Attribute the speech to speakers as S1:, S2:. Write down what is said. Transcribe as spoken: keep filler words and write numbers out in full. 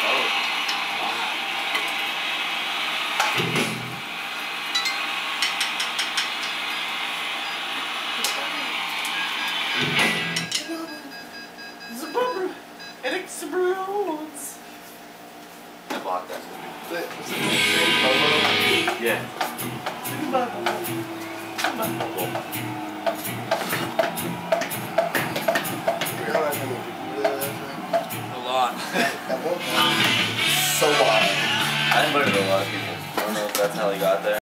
S1: It explodes.
S2: I blocked that movie.
S1: Yeah.
S2: A lot.
S3: So wild.
S2: I invited a lot of people. I don't know if that's how he got there.